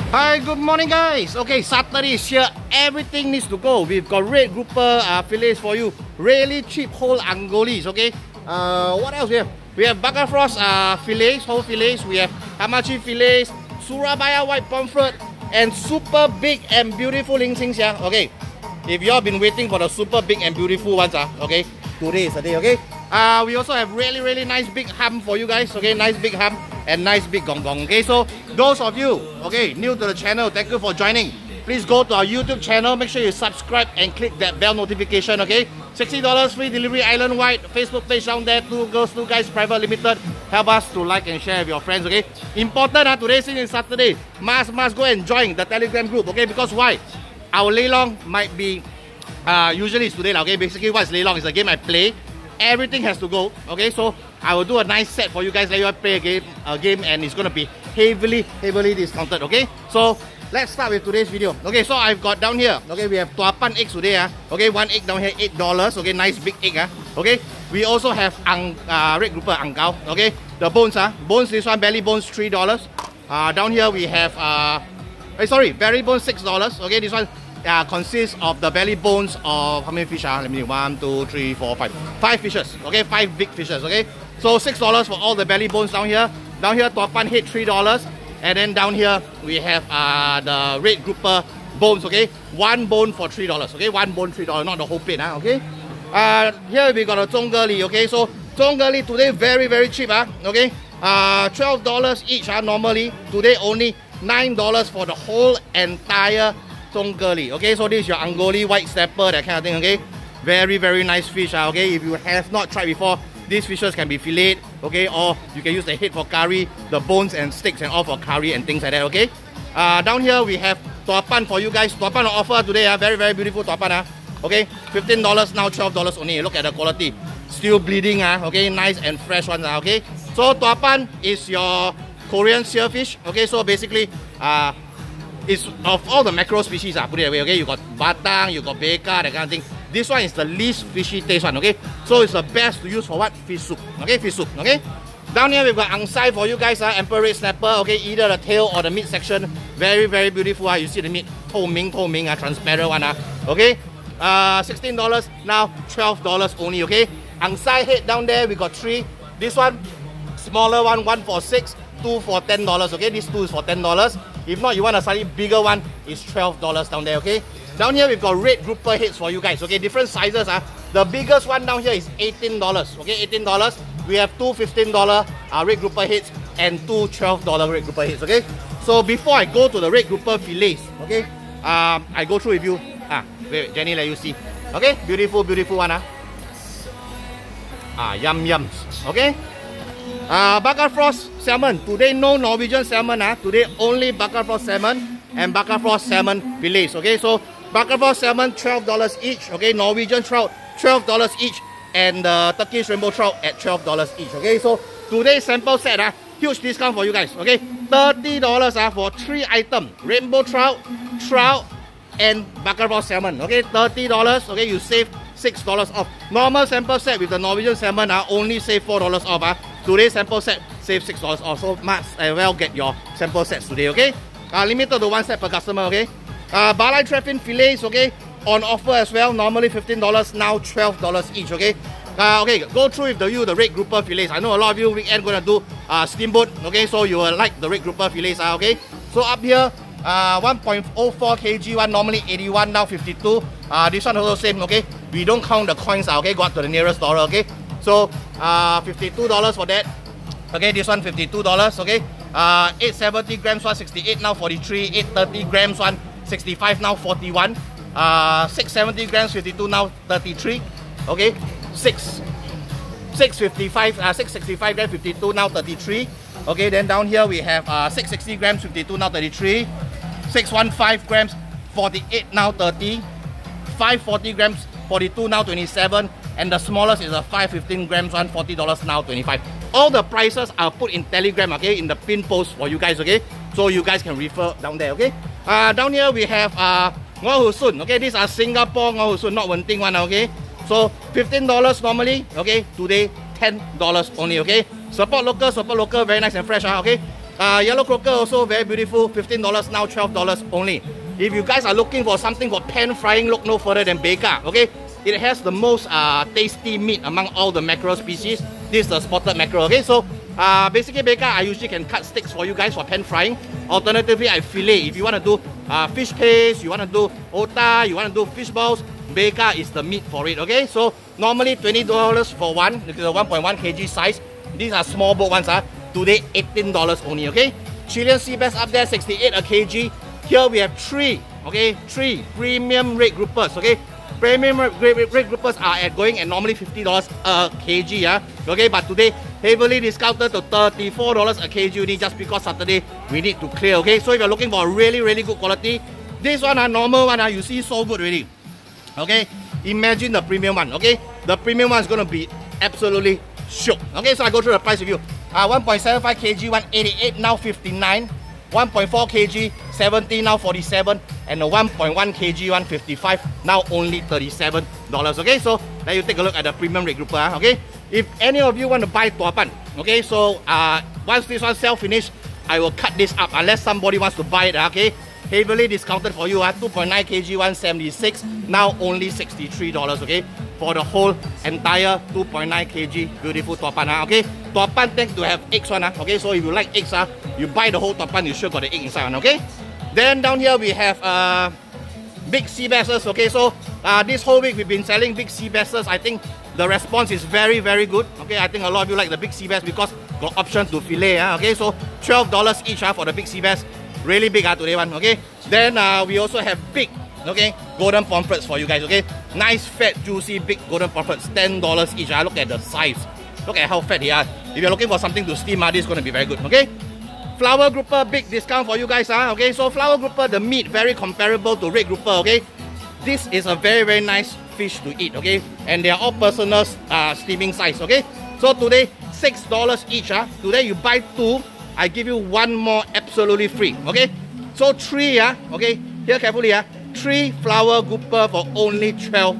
Hi, good morning guys. Okay, Saturday is here. Everything needs to go. We've got red grouper fillets for you. Really cheap whole Angolis, okay? What else we have? We have Bakar Frost fillets, whole fillets. We have Hamachi fillets, Surabaya white pomfret, and super big and beautiful Ling Xing Xia. Okay, if y'all been waiting for the super big and beautiful ones, okay, today is the day, okay? We also have really nice big ham for you guys, okay? Nice big ham and nice big gong gong, okay? So those of you, okay, new to the channel, thank you for joining. Please go to our YouTube channel, make sure you subscribe and click that bell notification, okay? $60 free delivery island-wide, Facebook page down there, 2 girls, 2 guys, private limited. Help us to like and share with your friends, okay? Important, today since it's Saturday, must go and join the Telegram group, okay? Because why? Our Leylong might be, usually it's today, okay? Basically what is Leylong? It's a game I play. Everything has to go, okay? So I will do a nice set for you guys, let you play a game, and it's gonna be heavily discounted, okay? So let's start with today's video. Okay, so I've got down here, okay, we have tuapan eggs today, okay, 1 egg down here, $8, okay, nice big egg, okay. We also have red grouper angkau, okay, the bones, bones, this one, belly bones, $3. Down here we have, belly bones, $6, okay, this one consists of the belly bones of how many fish? Let me 1, 2, 3, 4, 5. 5 fishes, okay, 5 big fishes, okay. So $6 for all the belly bones down here. Down here, tuapan head, $3. And then down here, we have the red grouper bones, okay? 1 bone for $3, okay? 1 bone, $3, not the whole plate, okay? Here we got a zhongeli, okay? So zhongeli today very cheap, okay? $12 each, normally. Today only $9 for the whole entire zhongeli, okay? So this is your Angoli white snapper, that kind of thing, okay? Very nice fish, okay? If you have not tried before, these fishes can be filleted, okay, or you can use the head for curry, the bones and steaks and all for curry and things like that, okay. Down here we have tuapan for you guys. Tuapan on offer today, very beautiful tuapan, okay. $15 now, $12 only. Look at the quality, still bleeding, okay, nice and fresh ones, okay. So tuapan is your Korean spearfish, okay. So basically, it's of all the mackerel species, put it that way, okay. You got batang, you got beka, that kind of thing. This one is the least fishy taste one, okay? So it's the best to use for what? Fish soup, okay? Fish soup, okay? Down here we've got angsai for you guys, emperor red snapper, okay? Either the tail or the meat section. Very beautiful, you see the meat,透明, transparent one, okay? $16, now $12 only, okay? Angsai head down there, we got 3. This one, smaller one, 1 for $6, 2 for $10, okay? This 2 is for $10. If not, you want a slightly bigger one, it's $12 down there, okay? Down here we've got red grouper heads for you guys, okay? Different sizes, The biggest one down here is $18, okay? $18. We have 2 $15 red grouper heads and 2 $12 red grouper heads, okay? So before I go to the red grouper fillets, okay? I go through with you. Wait, Jenny, let you see. Okay? Beautiful one, yums, okay? Bakar Frost salmon. Today no Norwegian salmon, Today only Bakar Frost salmon and Bakar Frost salmon fillets, okay? So Bakar Frost salmon, $12 each, okay? Norwegian trout, $12 each, and the Turkish rainbow trout at $12 each, okay? So today's sample set, huge discount for you guys, okay? $30 for 3 items, rainbow trout, and Bakar Frost salmon, okay? $30, okay? You save $6 off. Normal sample set with the Norwegian salmon, only save $4 off. Today's sample set save $6 off, so must as well get your sample sets today, okay? Limited to 1 set per customer, okay? Balai Trefin fillets, okay, on offer as well. Normally $15, now $12 each, okay? Okay, go through with the red grouper fillets. I know a lot of you weekend gonna do steamboat, okay? So you will like the red grouper fillets, okay? So up here, 1.04 kg one, normally 81, now 52. This one also same, okay? We don't count the coins, okay? Go up to the nearest dollar, okay? So $52 for that. Okay, this one $52, okay? 870 grams one, 68, now 43. 830 grams one, 65, now 41. 670 grams, 52, now 33. Okay, 665 grams, 52, now 33. Okay, then down here we have 660 grams, 52, now 33. 615 grams, 48, now 30. 540 grams, 42, now 27. And the smallest is a 515 grams one, $40, now 25. All the prices are put in Telegram, okay, in the pin post for you guys, okay? So you guys can refer down there, okay? Down here we have Ngor Hu Sun, okay? These are Singapore Ngor Hu Sun, not Wenting one, okay? So $15 normally, okay? Today $10 only, okay? Support local, very nice and fresh, okay? Yellow croaker also very beautiful, $15 now, $12 only. If you guys are looking for something for pan frying, look no further than Beka, okay? It has the most tasty meat among all the mackerel species. This is the spotted mackerel, okay? So basically Beka, I usually can cut steaks for you guys for pan frying. Alternatively, I fillet. If you want to do fish paste, you want to do ota, you want to do fish balls, Beka is the meat for it, okay? So normally $20 for one, this is a 1.1 kg size. These are small boat ones, today $18 only, okay? Chilean sea bass up there, 68 a kg. Here we have three premium red groupers, okay? Premium red groupers are going at normally $50 a kg, okay? But today, heavily discounted to $34 a kg only just because Saturday we need to clear, okay? So if you're looking for a really good quality, this one, normal one, you see so good already, okay? Imagine the premium one, okay? The premium one is going to be absolutely shook, okay? So I go through the price with you. 1.75 kg, 188, now 59. 1.4 kg, 70, now 47, and the 1.1 kg, 155, now only $37. Okay, so let you take a look at the premium red grouper. Okay, if any of you want to buy tuapan, okay, so once this one sell finish, I will cut this up unless somebody wants to buy it. Okay, heavily discounted for you. 2.9 kg, 176, now only $63. Okay, for the whole entire 2.9 kg beautiful tuapan. Okay, tuapan tend to have eggs one. Okay, so if you like eggs, you buy the whole tuapan, you sure got the egg inside one. Okay, then down here we have big sea basses. Okay, so this whole week we've been selling big sea basses. I think the response is very good. Okay, I think a lot of you like the big sea bass because got option to fillet. Okay, so $12 each for the big sea bass. Really big today one. Okay, then we also have big, okay, golden pomfrets for you guys. Okay, nice fat juicy big golden pomfrets, $10 each. Look at the size, look at how fat they are. If you're looking for something to steam, this is going to be very good. Okay, flower grouper, big discount for you guys. Okay, so flower grouper, the meat very comparable to red grouper. Okay, this is a very nice fish to eat. Okay, and they are all personal steaming size. Okay, so today $6 each. Today you buy two, I give you one more absolutely free. Okay, so three. Okay, here carefully. Three flower grouper for only $12.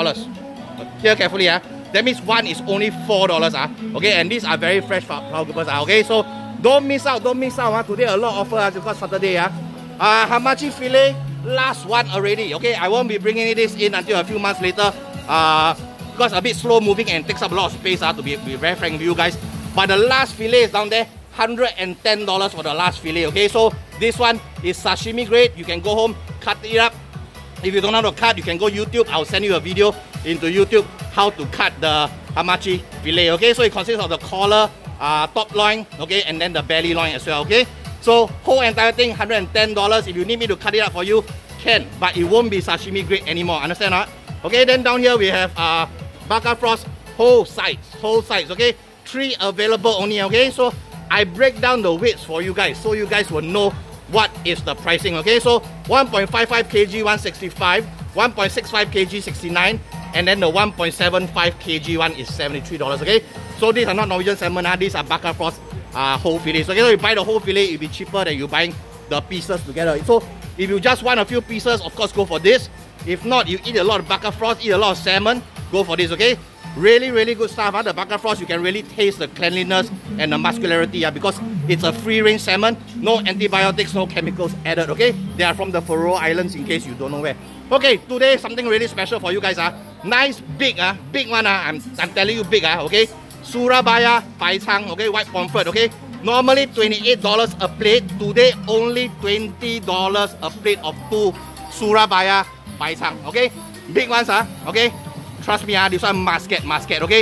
Here carefully. That means one is only $4. Okay, and these are very fresh flower groupers. Okay, so don't miss out. Today a lot of offer because Saturday. Hamachi fillet, last one already. Okay, I won't be bringing this in until a few months later. Because a bit slow moving and takes up a lot of space. To be very frank with you guys. But the last fillet is down there. $110 for the last fillet. Okay, so this one is sashimi grade. You can go home, cut it up. If you don't know how to cut, you can go YouTube. I'll send you a video into YouTube how to cut the hamachi fillet. Okay, so it consists of the collar, top loin, okay, and then the belly loin as well. Okay, so whole entire thing $110. If you need me to cut it up for you, can, but it won't be sashimi grade anymore. Understand not? Okay, then down here we have Baka Frost whole sides. Okay, 3 available only. Okay, so I break down the weights for you guys so you guys will know what is the pricing. Okay, so 1.55 kg 165, 1.65 kg 69, and then the 1.75 kg one is $73. Okay, so these are not Norwegian salmon, these are Baka Frost whole fillets. Okay, so you buy the whole fillet, it'll be cheaper than you buying the pieces together. So if you just want a few pieces, of course go for this. If not, you eat a lot of Baka Frost, eat a lot of salmon, go for this. Okay, really good stuff. The Baka Frost, you can really taste the cleanliness and the muscularity because it's a free range salmon, no antibiotics, no chemicals added. Okay, they are from the Faroe Islands in case you don't know where. Okay, today something really special for you guys. Nice big one. I'm telling you big. Okay, Surabaya Paicang, okay, white pomfret. Okay, normally $28 a plate. Today only $20 a plate of 2 Surabaya Paicang. Okay, big ones. Okay. Trust me, this one must get, okay?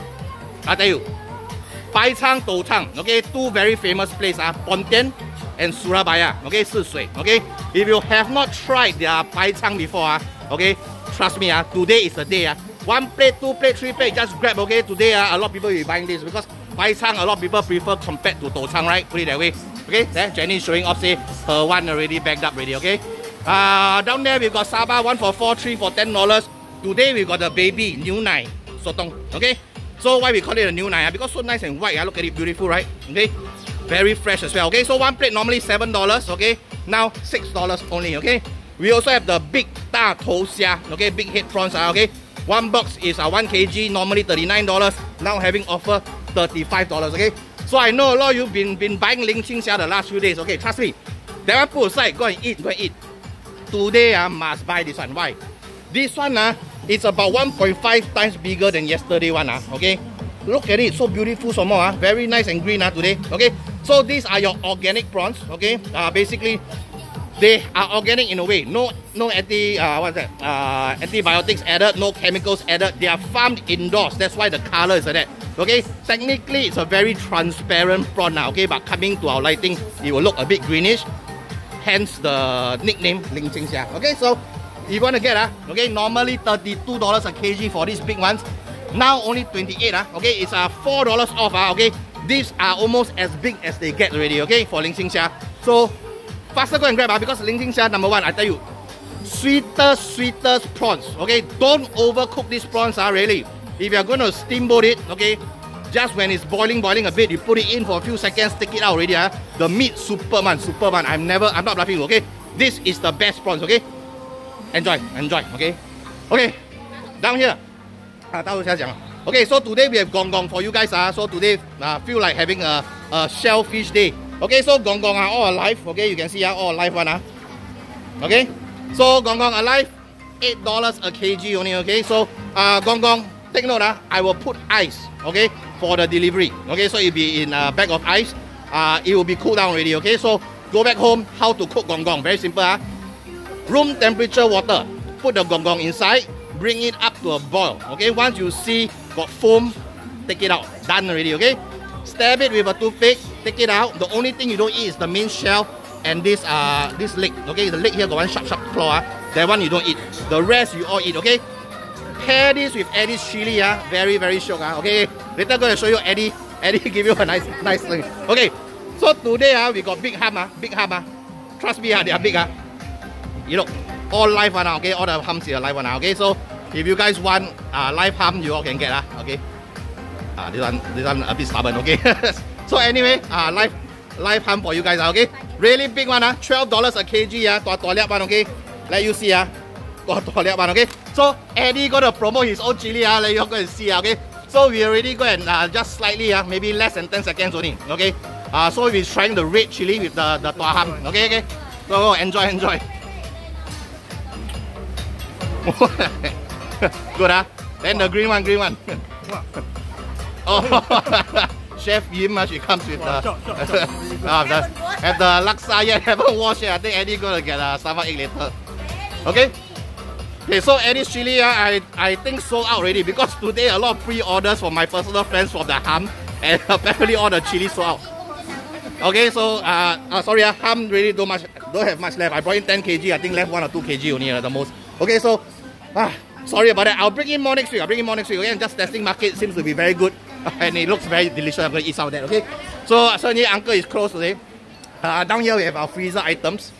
I tell you, Paicang, Douchang, okay? 2 very famous places, Pontian and Surabaya, okay? Sisui, okay? If you have not tried their Paicang before, okay? Trust me, today is the day. 1 plate, 2 plate, 3 plate, just grab, okay? Today, a lot of people will be buying this because Paicang, a lot of people prefer compared to Douchang, right? Put it that way, okay? There, Jenny is showing off, say, her one already bagged up already, okay? Down there, we've got Saba, 1 for 4, 3 for $10. Today we got the baby new nai sotong. Okay, so why we call it a new nai? Because so nice and white. Look at it, beautiful, right? Okay, very fresh as well. Okay, so 1 plate normally $7. Okay, now $6 only. Okay, we also have the big da tou xia. Okay, big head prawns. Okay, 1 box is 1 kg, normally $39. Now having offer $35. Okay, So I know a lot of you been buying Ling Qing Xia the last few days. Okay, trust me. That one put aside, go and eat, go and eat. Today must buy this one. Why? This one it's about 1.5 times bigger than yesterday one. Okay, look at it, so beautiful some more. Very nice and green today. Okay, so these are your organic prawns. Okay, basically they are organic in a way. No antibiotics added, no chemicals added. They are farmed indoors. That's why the color is like that. Okay, technically it's a very transparent prawn now. Okay, but coming to our lighting, it will look a bit greenish. Hence the nickname Ling Qing Xia. Okay, so if you want to get okay, normally $32 a kg for these big ones. Now only 28. Okay, it's $4 off. Okay, these are almost as big as they get already. Okay, for Ling Qing Xia. So faster go and grab because Ling Qing Xia, number one, I tell you, sweetest prawns. Okay, don't overcook these prawns. Really, if you're going to steamboat it, okay, just when it's boiling a bit, you put it in for a few seconds, take it out already. The meat, super man. I'm not bluffing. Okay, this is the best prawns. Okay, enjoy. Okay, down here. Okay, so today we have gong gong for you guys. So today feel like having a shellfish day. Okay, so gong gong are all alive. Okay, you can see all alive one. Okay, so gong gong alive, $8 a kg only. Okay, so gong gong, take note. I will put ice. Okay, for the delivery. Okay, so it'll be in a bag of ice. It will be cooled down already. Okay, so go back home. How to cook gong gong? Very simple. Room temperature water. Put the gong gong inside. Bring it up to a boil. Okay, once you see got foam, take it out. Done already. Okay, stab it with a toothpick. Take it out. The only thing you don't eat is the main shell and this leg. Okay, the leg here got one sharp claw. That one you don't eat. The rest you all eat. Okay. Pair this with Eddie's chili. Very shiok. Okay, later I'm going to show you Eddie give you a nice thing. Okay, so today we got big ham. Trust me, they are big. You know, all live one. Okay, all the hams here live one. Okay, so if you guys want live ham, you all can get. Okay, this one a bit stubborn. Okay, so anyway, live ham for you guys. Okay, really big one. $12 a kg. One. Okay, let you see. Okay, so Eddie got to promote his own chili. Let you go and see. Okay, so we already go and just slightly, maybe less than 10 seconds only. Okay, so we're trying the red chili with the tua ham. Okay, so enjoy. Good. Then the green one. Oh, Chef Yim, she comes with the have the laksa yet, haven't washed it. I think Eddie gonna get a stomach ache later. Okay, so Eddie's chili, I think sold out already because today a lot of pre-orders from my personal friends for the ham, and apparently all the chili sold out. Okay, so sorry, ham really don't have much left. I brought in 10 kg, I think left 1 or 2 kg only the most. Okay, so sorry about that. I'll bring in more next week. Okay, and just testing market seems to be very good, and it looks very delicious. I'm going to eat some of that. Okay, so certainly uncle is closed today. Down here we have our freezer items.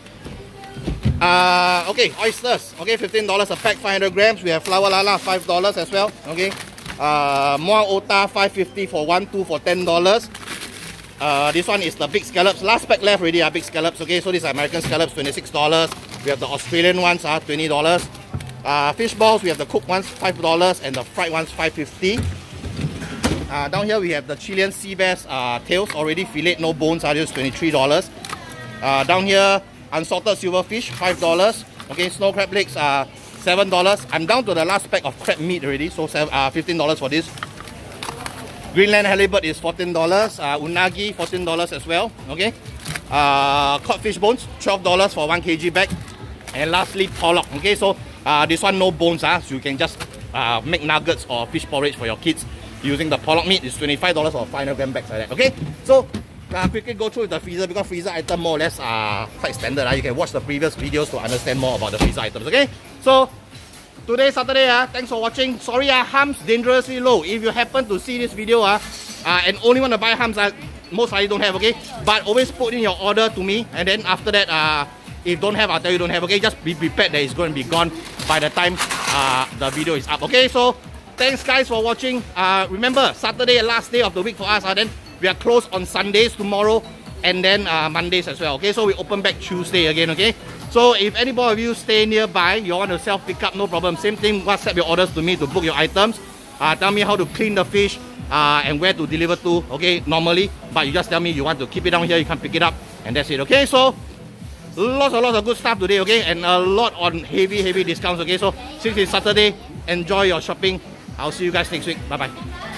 Okay, oysters. Okay, $15 a pack, 500 grams. We have flour lala, $5 as well. Okay, muang otah, $5.50 for 2 for $10. This one is the big scallops. Last pack left already are big scallops. Okay, so these are American scallops, $26. We have the Australian ones, $20. Fish balls, we have the cooked ones, $5, and the fried ones, $5.50. Down here we have the Chilean sea bass tails, already fillet, no bones, just $23. Down here, unsalted silverfish, $5. Okay, snow crab legs, $7. I'm down to the last pack of crab meat already, so $15 for this. Greenland halibut is $14. Unagi, $14 as well. Okay. Cod fish bones, $12 for 1 kg bag. And lastly, pollock. Okay, so this one no bones, so you can just make nuggets or fish porridge for your kids using the pollock meat. It's $25 for 500 gram bags like that. Okay, so quickly go through the freezer because freezer item more or less are quite standard. You can watch the previous videos to understand more about the freezer items. Okay, so today Saturday, thanks for watching. Sorry, hams dangerously low. If you happen to see this video and only want to buy hams, most likely don't have. Okay, but always put in your order to me, and then after that, if don't have, I'll tell you don't have. Okay, just be prepared that it's going to be gone by the time the video is up. Okay, so thanks guys for watching. Remember, Saturday, last day of the week for us. Then we are closed on Sundays tomorrow, and then Mondays as well. Okay, so we open back Tuesday again. Okay, so if anybody of you stay nearby, you want to self pick up, no problem. Same thing, WhatsApp your orders to me to book your items. Tell me how to clean the fish, and where to deliver to, okay, normally. But you just tell me you want to keep it down here, you can pick it up, and that's it, okay? So, lots of good stuff today, okay? And a lot on heavy discounts, okay? So, since it's Saturday, enjoy your shopping. I'll see you guys next week. Bye-bye.